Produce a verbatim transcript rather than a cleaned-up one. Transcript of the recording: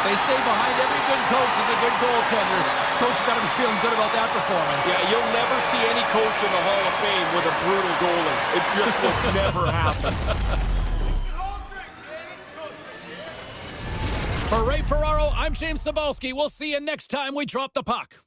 They say behind every good coach is a good goaltender. Coach got to be feeling good about that performance. Yeah, you'll never see any coach in the Hall of Fame with a brutal goalie. It just will never happen. For Ray Ferraro, I'm James Cebulski. We'll see you next time we drop the puck.